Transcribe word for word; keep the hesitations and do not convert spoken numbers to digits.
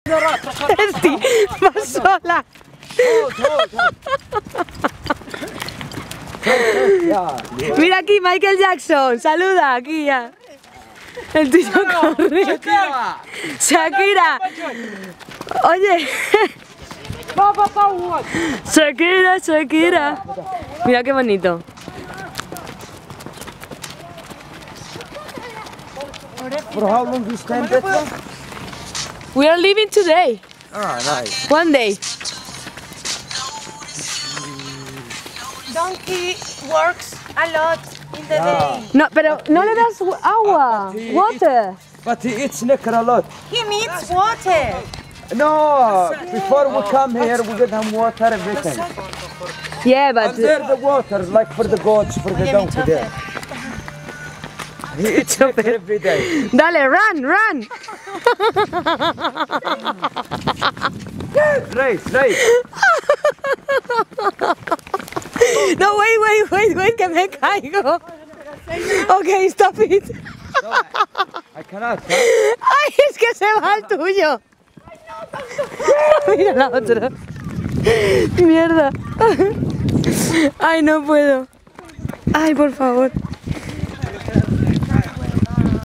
Esti, vas sola. Mira aquí, Michael Jackson. Saluda, aquí ya. El tuyo corre. Shakira. Oye. Shakira, Shakira. Mira qué bonito. For how long you stand, Petra? We are leaving today. Ah, nice. One day. Donkey works a lot in the Yeah. day. No, pero no le das agua, But he water. But he eats knicker a lot. He needs water. No, before we come here, we give him water everything. Yeah, And but there the water, like for the goats, for the donkey there. He eats knicker every day. dale, run, run. Race, race. No, wait, wait, wait, wait, que me caigo. Okay, stop it. No, I, I cannot. Huh? Ay, es que se va el tuyo. Mira la otra. Mierda. Ay, no puedo. Ay, por favor.